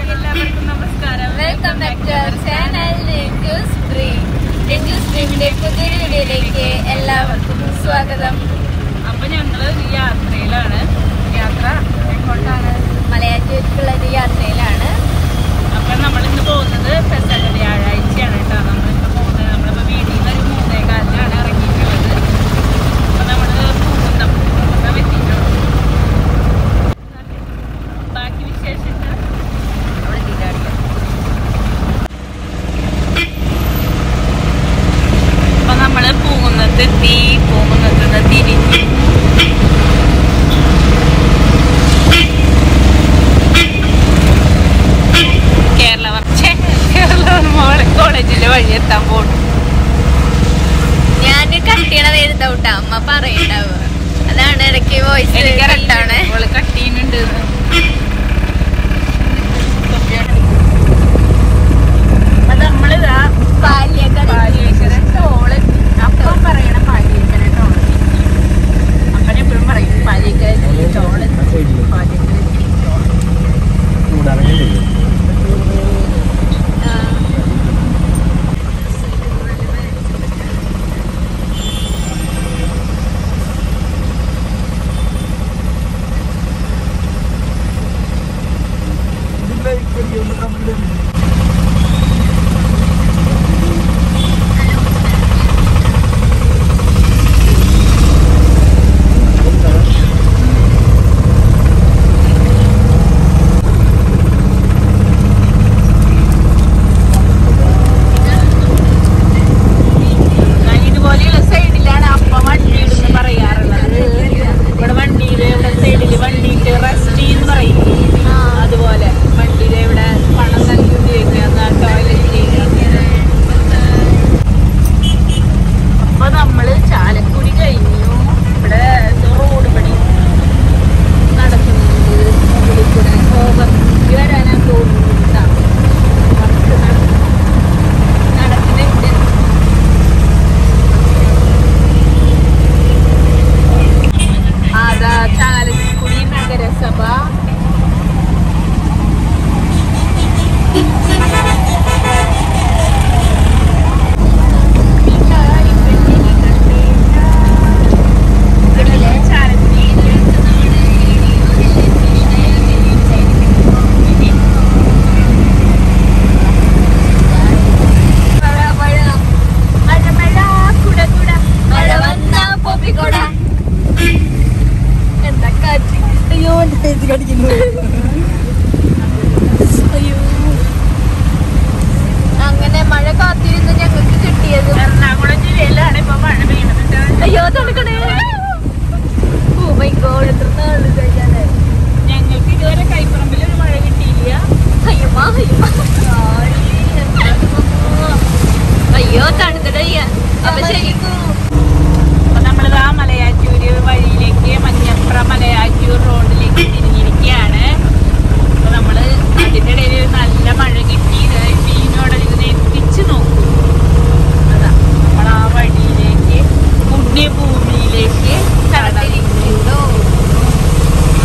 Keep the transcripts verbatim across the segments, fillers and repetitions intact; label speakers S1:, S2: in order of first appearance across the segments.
S1: Welcome back to our channel Ranju Stream. Ranju Streamന്റെ പുതിയ വീഡിയോയിലേക്ക് എല്ലാവർക്കും സ്വാഗതം.
S2: അപ്പോൾ ഞങ്ങൾ യാത്രയിലാണ്. യാത്ര എങ്ങോട്ടാണ്?
S1: മലയാറ്റൂർക്കുള്ള ഒരു യാത്രയിലാണ്.
S2: അപ്പോൾ നമ്മൾ ഇന്ന് പോകുന്നത് പെസഹ വ്യാഴാഴ്ചയാണ് കേട്ടോ. നമ്മളിപ്പോൾ പോകുന്നത് നമ്മളിപ്പോൾ വീട്ടിൽ നിന്ന് ഒരു മൂന്നേ കാലിനാണ് ഇറങ്ങിയിട്ടുള്ളത്. അപ്പോൾ നമ്മൾ പോകുന്ന പോകുന്ന പറ്റിയിട്ടുള്ളൂ. ബാക്കി വിശേഷങ്ങൾ അവിടെ തീരാടിക്കാം. അപ്പോൾ നമ്മൾ പോകുന്നത് തീ പോകുന്നത് തിരിഞ്ഞു കോളേജിന്റെ വഴി എത്താൻ പോകും.
S1: ഞാൻ കട്ടിയണത് എഴുതൗട്ടാ അമ്മ പറയണ്ടാവുക. അതാണ് ഇടയ്ക്ക് വോയിസ് കട്ടാണ്.
S2: കട്ടീനുണ്ട്. നമ്മളിതാ പാലിയേക്കര ടോള് അപ്പം പറയണം. പാലിയേക്കര ടോള് അപ്പനെപ്പോഴും പറയും പാലിയേക്കര ടോള് പാലിയേക്കര അങ്ങനെ മഴ കാത്തിരുന്ന് ഞങ്ങൾക്ക് കിട്ടിയത് എറണാകുളം ജില്ലയിലാണ് ഇപ്പൊ മഴ പെയ്യുന്നത്.
S1: അയ്യോ തണുക്കണേ. ഓ മൈ ഗോഡ്, എത്ര നാള് കഴിയാതെ.
S2: ഞങ്ങൾക്ക് ഇതുവരെ കൈപ്പറമ്പിൽ ഒരു മഴ കിട്ടിയില്ല.
S1: അയ്യമ്മ അയ്യോ തണുത്തിട്ടയ്യ. അപ്പൊ ശരി.
S2: അപ്പൊ നമ്മളിതാ മലയാറ്റൂര് വഴിയിലേക്ക് മഞ്ഞപ്ര മലയാറ്റൂർ റോഡിലേക്ക് തിരിഞ്ഞിരിക്കുകയാണ്. അപ്പൊ നമ്മള് അതിന്റെ ഇടയിൽ നല്ല മഴ കിട്ടി. മീനോടെ ഇതിനെ എത്തിച്ചു നോക്കും. അതാ നമ്മൾ ആ വഴിയിലേക്ക് പുണ്യഭൂമിയിലേക്ക് കടന്നിരിക്കുന്നു.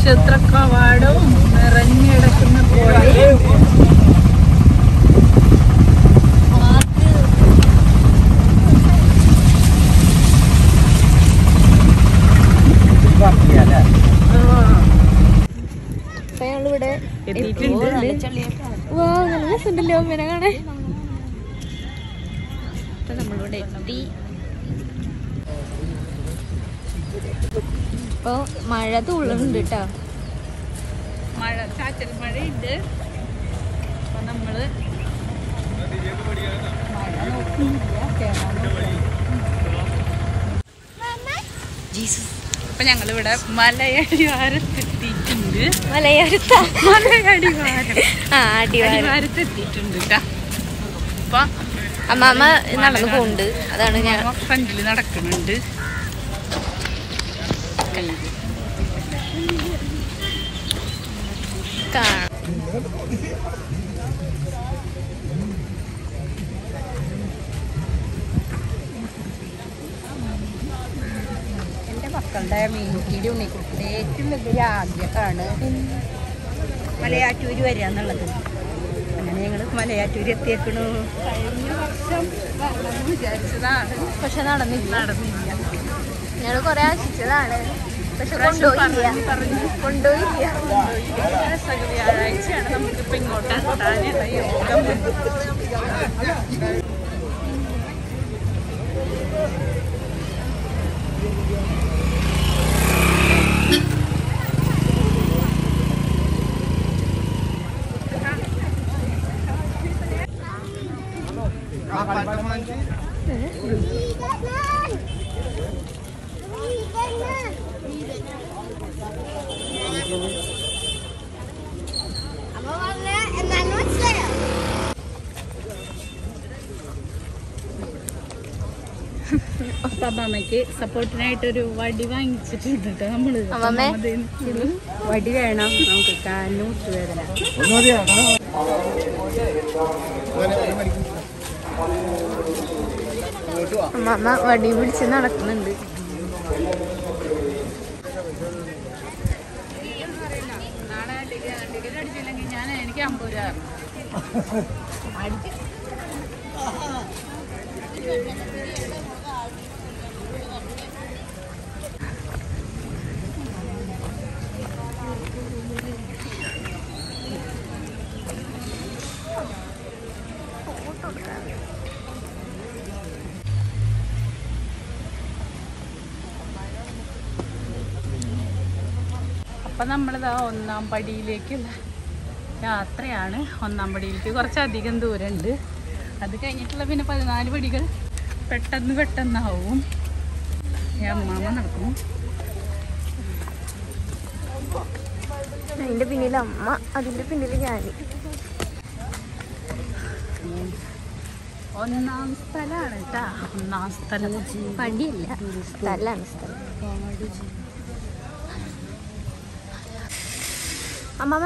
S2: നക്ഷത്ര കവാടവും നിറഞ്ഞിടക്കുന്ന പുഴയും
S1: ഞങ്ങളിവിടെ
S2: എത്തിയിട്ടുണ്ട്.
S1: നല്ല രസമുണ്ടല്ലോ അമ്മേനെ കാണാൻ. അപ്പൊ നമ്മളിവിടെ എത്തി. ഇപ്പൊ മഴ തുള്ളുന്നുണ്ട് കേട്ടോ.
S2: മഴ ചാറ്റൽ മഴയുണ്ട്. അപ്പൊ നമ്മള് മഴ നോക്കുന്നില്ല, കേറാൻ അപ്പൊ ഞങ്ങളിവിടെ മലയടിവാരത്തെത്തിയിട്ടുണ്ട്.
S1: മലയോരത്ത
S2: മലയടിവാരം
S1: ആ അടിവാരം
S2: അടിവാരത്തെത്തിയിട്ടുണ്ട് കേട്ടാ. അപ്പൊ
S1: അമ്മാമ്മ നടന്നു പോകുന്നുണ്ട്. അതാണ് ഞാൻ
S2: ഫ്രണ്ടില് നടക്കുന്നുണ്ട്.
S1: കാണാം.
S2: എൻ്റെ മക്കളുടെ മീൻകുട്ടിയുടെ ഉണ്ണിക്കുട്ടിയുടെ ഏറ്റവും വലിയ ആഗ്രഹമാണ് മലയാറ്റൂര് വരിക എന്നുള്ളത്. അങ്ങനെ ഞങ്ങൾ മലയാറ്റൂര് എത്തിയേക്കണു. കഴിഞ്ഞ വർഷം വരണമെന്ന് വിചാരിച്ചതാണ്,
S1: പക്ഷെ നടന്നില്ല.
S2: നടന്നില്ല.
S1: ഞങ്ങൾ കൊറേ ആശിച്ചതാണ്, പക്ഷെ കൊണ്ടുപോയില്ല കൊണ്ടുപോയില്ല
S2: വ്യാഴാഴ്ചയാണ് നമുക്കിപ്പോ ഇങ്ങോട്ട് എത്താനുള്ള യോഗം. അമ്മമ്മക്ക് സപ്പോർട്ടിനായിട്ടൊരു വടി വാങ്ങിച്ചിട്ടുണ്ട് കേട്ടോ നമ്മള്. വടി വേണം നമുക്ക്, കാലിന് മുട്ടുവേദന.
S1: അമ്മ വടി പിടിച്ച് നടക്കുന്നുണ്ട്.
S2: നാളെ ടിക്കറ്റ് അടിച്ചില്ലെങ്കിൽ ഞാൻ എനിക്ക് അമ്പത് രൂപ അടിച്ചു. അപ്പം നമ്മളിതാ ഒന്നാം പടിയിലേക്കുള്ള യാത്രയാണ്. ഒന്നാം പടിയിലേക്ക് കുറച്ചധികം ദൂരമുണ്ട്. അത് കഴിഞ്ഞിട്ടുള്ള പിന്നെ പതിനാല് പടികൾ പെട്ടെന്ന് പെട്ടെന്നാവും. അമ്മാമ്മ നടക്കും.
S1: അതിന്റെ പിന്നിൽ അമ്മ, അതിന്റെ പിന്നിൽ ഞാൻ.
S2: ഒന്നാം സ്ഥലമാണ് കേട്ടാ, ഒന്നാം സ്ഥലം.
S1: പടിയല്ല, സ്ഥലാണ് സ്ഥലം. അമ്മ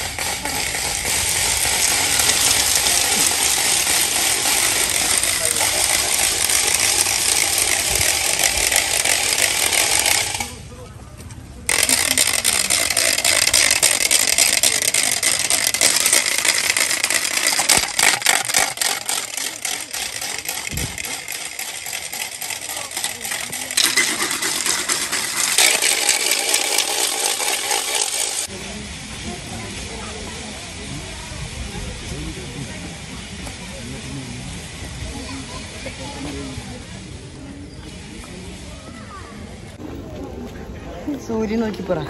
S2: സൂര്യൻ നോക്കി പറ.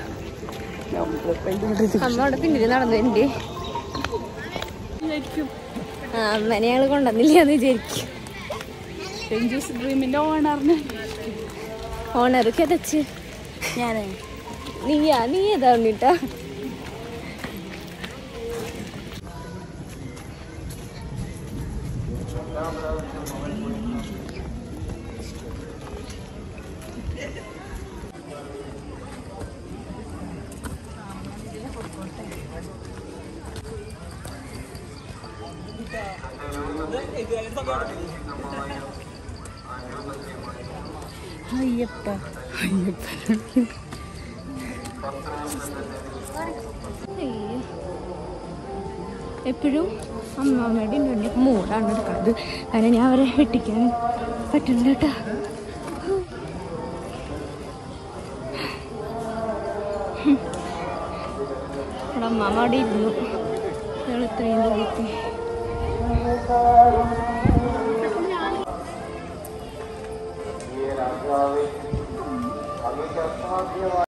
S1: അമ്മ അവിടെ പിന്നിൽ നടന്നു. ആ അമ്മനെ ഞങ്ങള് കൊണ്ടുവന്നില്ല എന്ന് വിചാരിക്കും.
S2: രഞ്ജൂസ് ഡ്രീമിന്റെ ഓണറിന്
S1: ഓണർ കിതച്ച്
S2: ഞാനേ
S1: നീയാ നീ ഏതാ ഉണ്ണിട്ടാ?
S2: അയ്യപ്പ അയ്യപ്പ
S1: എപ്പോഴും അമ്മമ്മയുടെ ഉണ്ട് മൂടാണ് എടുക്കുന്നത്. കാരണം ഞാൻ അവരെ വെട്ടിക്കാൻ പറ്റുന്നുണ്ട് കേട്ടോ. അവിടെ അമ്മമ്മ അവിടെ ഇരുന്നു. ഞങ്ങൾ ഇത്രയും ദൂരത്തി